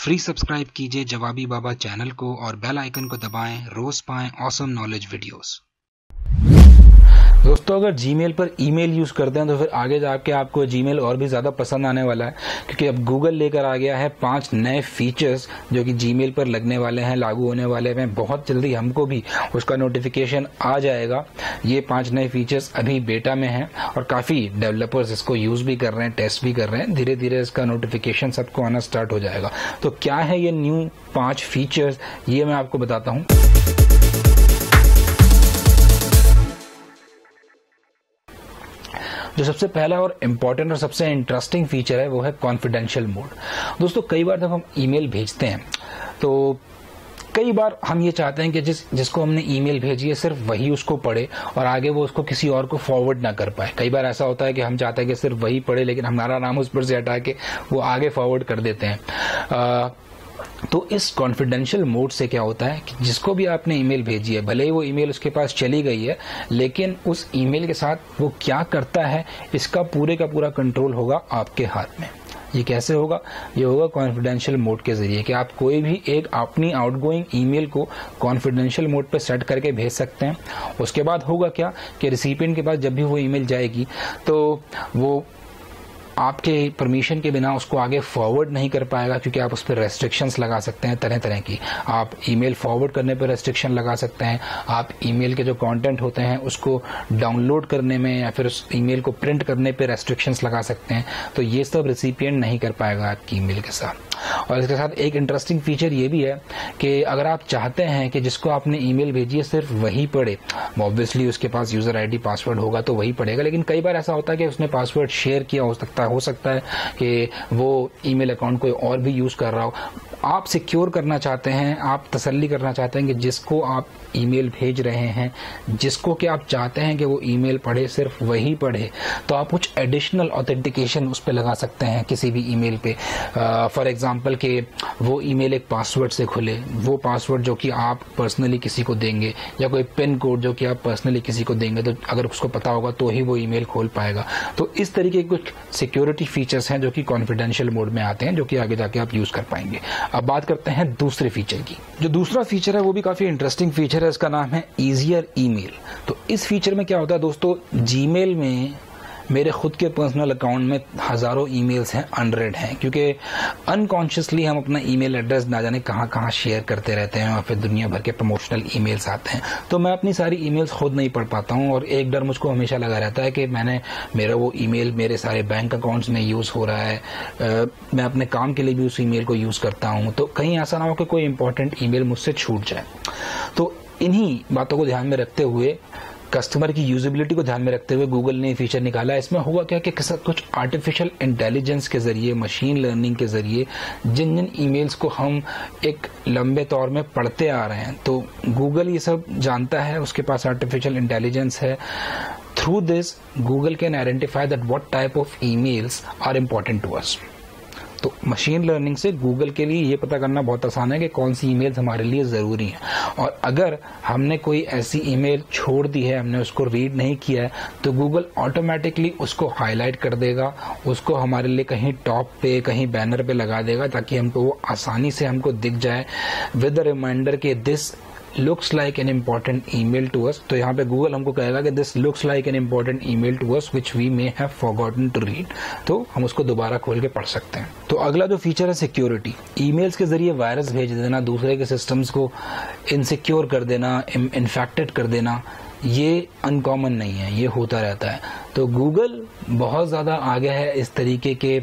Free subscribe कीजिए जवाबी बाबा channel को और बेल आइकन को दबाएं, रोज पाएं ऑसम नॉलेज वीडियोस। दोस्तों, अगर जीमेल पर ईमेल यूज़ करते हैं तो फिर आगे जाके आपको जीमेल और भी ज़्यादा पसंद आने वाला है, क्योंकि अब गूगल लेकर आ गया है 5 नए फीचर्स जो कि जीमेल पर लगने वाले हैं, लागू होने वाले हैं। बहुत जल्दी हमको भी उसका नोटिफिकेशन आ जाएगा। ये 5 नए फीचर्स अभी बेटा में हैं और काफ़ी डेवलपर्स इसको यूज़ भी कर रहे हैं, टेस्ट भी कर रहे हैं। धीरे धीरे इसका नोटिफिकेशन सबको आना स्टार्ट हो जाएगा। तो क्या है ये न्यू 5 फीचर्स, ये मैं आपको बताता हूँ। जो सबसे पहला और इम्पोर्टेंट और सबसे इंटरेस्टिंग फीचर है वो है कॉन्फिडेंशियल मोड। दोस्तों, कई बार जब हम ईमेल भेजते हैं तो कई बार हम ये चाहते हैं कि जिसको हमने ईमेल भेजी है सिर्फ वही उसको पढ़े और आगे वो उसको किसी और को फॉरवर्ड ना कर पाए। कई बार ऐसा होता है कि हम चाहते हैं कि सिर्फ वही पढ़े, लेकिन हमारा नाम उस पर से हटा के वो आगे फॉरवर्ड कर देते हैं। तो इस कॉन्फिडेंशियल मोड से क्या होता है कि जिसको भी आपने ईमेल भेजी है, भले ही वो ईमेल उसके पास चली गई है, लेकिन उस ईमेल के साथ वो क्या करता है इसका पूरे का पूरा कंट्रोल होगा आपके हाथ में। ये कैसे होगा? ये होगा कॉन्फिडेंशियल मोड के जरिए कि आप कोई भी एक अपनी आउटगोइंग ईमेल को कॉन्फिडेंशियल मोड पे सेट करके भेज सकते हैं। उसके बाद होगा क्या कि रिसिपिएंट के पास जब भी वो ईमेल जाएगी तो वो आपके परमिशन के बिना उसको आगे फॉरवर्ड नहीं कर पाएगा, क्योंकि आप उस पर रेस्ट्रिक्शंस लगा सकते हैं तरह तरह की। आप ईमेल फॉरवर्ड करने पर रेस्ट्रिक्शन लगा सकते हैं, आप ईमेल के जो कंटेंट होते हैं उसको डाउनलोड करने में या फिर उस ईमेल को प्रिंट करने पर रेस्ट्रिक्शंस लगा सकते हैं। तो ये सब रिसिपिएंट नहीं कर पाएगा आपकी ईमेल के साथ। और इसके साथ एक इंटरेस्टिंग फीचर ये भी है कि अगर आप चाहते हैं कि जिसको आपने ईमेल भेजी है सिर्फ वही पढ़े, ऑब्वियसली उसके पास यूजर आईडी पासवर्ड होगा तो वही पढ़ेगा, लेकिन कई बार ऐसा होता है कि उसने पासवर्ड शेयर किया हो सकता है कि वो ईमेल अकाउंट कोई और भी यूज कर रहा हो। आप सिक्योर करना चाहते हैं, आप तसल्ली करना चाहते हैं कि जिसको आप ईमेल भेज रहे हैं, जिसको कि आप चाहते हैं कि वो ईमेल पढ़े सिर्फ वही पढ़े, तो आप कुछ एडिशनल ऑथेंटिकेशन उस पर लगा सकते हैं किसी भी ईमेल पे। फॉर एग्जांपल कि वो ईमेल एक पासवर्ड से खुले, वो पासवर्ड जो कि आप पर्सनली किसी को देंगे, या कोई पिन कोड जो कि आप पर्सनली किसी को देंगे, तो अगर उसको पता होगा तो ही वो ईमेल खोल पाएगा। तो इस तरीके के कुछ सिक्योरिटी फीचर्स हैं जो कि कॉन्फिडेंशियल मोड में आते हैं, जो कि आगे जाके आप यूज कर पाएंगे। अब बात करते हैं दूसरे फीचर की। जो दूसरा फीचर है वो भी काफी इंटरेस्टिंग फीचर है, इसका नाम है ईजियर ईमेल। तो इस फीचर में क्या होता है दोस्तों, जीमेल में मेरे खुद के पर्सनल अकाउंट में हजारों ईमेल्स हैं, अनरेड हैं, क्योंकि अनकॉन्शियसली हम अपना ईमेल एड्रेस ना जाने कहां शेयर करते रहते हैं और फिर दुनिया भर के प्रमोशनल ईमेल्स आते हैं। तो मैं अपनी सारी ईमेल्स खुद नहीं पढ़ पाता हूं और एक डर मुझको हमेशा लगा रहता है कि मेरा वो ईमेल मेरे सारे बैंक अकाउंट्स में यूज हो रहा है, मैं अपने काम के लिए भी उस ईमेल को यूज करता हूं, तो कहीं ऐसा ना हो कि कोई इंपॉर्टेंट ईमेल मुझसे छूट जाए। तो इन्हीं बातों को ध्यान में रखते हुए, कस्टमर की यूजेबिलिटी को ध्यान में रखते हुए गूगल ने फीचर निकाला। इसमें होगा क्या कि कुछ आर्टिफिशियल इंटेलिजेंस के जरिए, मशीन लर्निंग के जरिए जिन ईमेल्स को हम एक लंबे तौर में पढ़ते आ रहे हैं, तो गूगल ये सब जानता है, उसके पास आर्टिफिशियल इंटेलिजेंस है। Through this Google can identify that what type of emails are important to us. तो मशीन लर्निंग से गूगल के लिए ये पता करना बहुत आसान है कि कौन सी ईमेल्स हमारे लिए ज़रूरी हैं, और अगर हमने कोई ऐसी ईमेल छोड़ दी है, हमने उसको रीड नहीं किया है, तो गूगल ऑटोमेटिकली उसको हाईलाइट कर देगा, उसको हमारे लिए कहीं टॉप पे, कहीं बैनर पे लगा देगा, ताकि हमको वो आसानी से हमको दिख जाए विद द रिमाइंडर के this looks like an important email to us। तो यहाँ पे गूगल हमको कहेगा कि this looks like an important email to us which we may have forgotten to read। तो हम उसको दोबारा खोल के पढ़ सकते हैं। तो अगला जो फीचर है सिक्योरिटी, ईमेल्स के जरिए वायरस भेज देना, दूसरे के सिस्टम्स को इनसिक्योर कर देना, इन्फेक्टेड कर देना, ये अनकॉमन नहीं है, ये होता रहता है। तो गूगल बहुत ज़्यादा आगे है इस तरीके के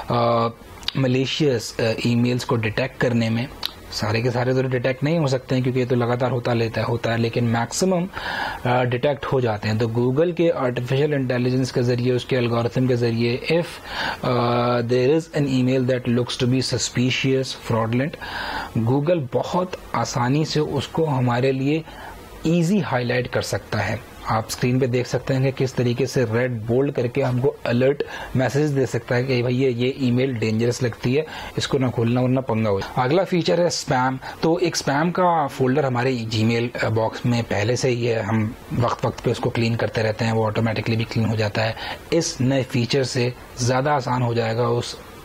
मलेशियस ईमेल्स को डिटेक्ट करने में। सारे के सारे तो डिटेक्ट नहीं हो सकते हैं क्योंकि ये तो लगातार होता है, लेकिन मैक्सिमम डिटेक्ट हो जाते हैं। तो गूगल के आर्टिफिशियल इंटेलिजेंस के जरिए, उसके एल्गोरिथम के जरिए, if there is an email that looks to be suspicious, fraudulent, Google बहुत आसानी से उसको हमारे लिए इजी हाईलाइट कर सकता है। आप स्क्रीन पे देख सकते हैं कि किस तरीके से रेड बोल्ड करके हमको अलर्ट मैसेज दे सकता है कि भाई ये ईमेल डेंजरस लगती है, इसको ना खोलना वरना पंगा हो। अगला फीचर है स्पैम। तो एक स्पैम का फोल्डर हमारे जीमेल बॉक्स में पहले से ही है, हम वक्त वक्त पे उसको क्लीन करते रहते हैं, वो ऑटोमेटिकली भी क्लीन हो जाता है। इस नए फीचर से ज़्यादा आसान हो जाएगा उस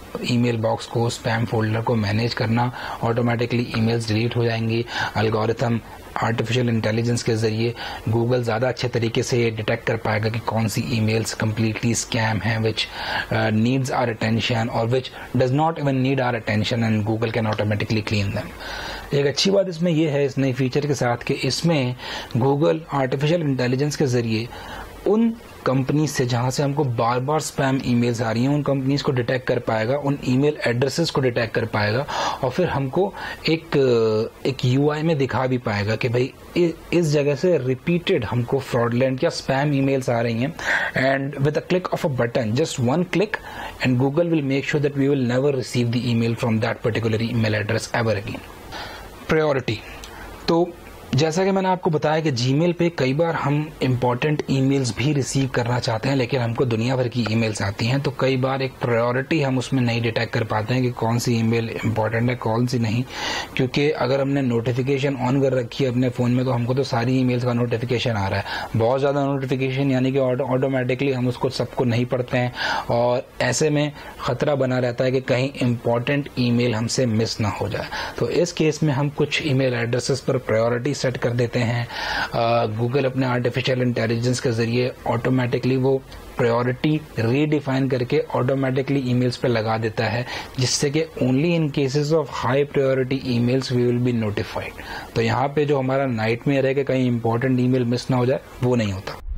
ईमेल बॉक्स को, स्पैम फोल्डर को मैनेज करना, ऑटोमेटिकली ईमेल्स डिलीट हो जाएंगी। एल्गोरिथम आर्टिफिशियल इंटेलिजेंस के जरिए गूगल ज़्यादा अच्छे तरीके से डिटेक्ट कर पाएगा कि कौन सी ईमेल्स कम्प्लीटली स्कैम हैं, विच नीड्स आवर अटेंशन और which does not even need our attention, and Google can automatically clean them. एक अच्छी बात इसमें यह है इस नई फीचर के साथ कि इसमें गूगल आर्टिफिशियल इंटेलिजेंस के जरिए उन कंपनी से जहां से हमको बार बार स्पैम ईमेल्स आ रही हैं, उन कंपनीज को डिटेक्ट कर पाएगा, उन ईमेल एड्रेसेस को डिटेक्ट कर पाएगा और फिर हमको एक यूआई में दिखा भी पाएगा कि भाई इस जगह से रिपीटेड हमको फ्रॉडलेंट या स्पैम ईमेल्स आ रही हैं, and with a click of a button, just one click, and Google will make sure that we will never receive the email from that particular email address ever again. Priority, तो जैसा कि मैंने आपको बताया कि जीमेल पे कई बार हम इम्पोर्टेंट ईमेल्स भी रिसीव करना चाहते हैं, लेकिन हमको दुनिया भर की ईमेल्स आती हैं, तो कई बार एक प्रायोरिटी हम उसमें नहीं डिटेक्ट कर पाते हैं कि कौन सी ईमेल इम्पोर्टेंट है, कौन सी नहीं, क्योंकि अगर हमने नोटिफिकेशन ऑन कर रखी है अपने फ़ोन में तो हमको तो सारी ईमेल्स का नोटिफिकेशन आ रहा है, बहुत ज़्यादा नोटिफिकेशन, यानी कि ऑटोमेटिकली हम उसको सबको नहीं पढ़ते हैं और ऐसे में ख़तरा बना रहता है कि कहीं इम्पोर्टेंट ईमेल हमसे मिस ना हो जाए। तो इस केस में हम कुछ ईमेल एड्रेसेस पर प्रायोरिटी सेट कर देते हैं। गूगल अपने आर्टिफिशियल इंटेलिजेंस के जरिए ऑटोमेटिकली वो प्रायोरिटी रीडिफाइन करके ऑटोमेटिकली ईमेल्स पे लगा देता है, जिससे कि only in cases of high priority emails we will be notified. तो यहाँ पे जो हमारा नाइटमेयर है कि कहीं इंपॉर्टेंट ईमेल मिस ना हो जाए, वो नहीं होता।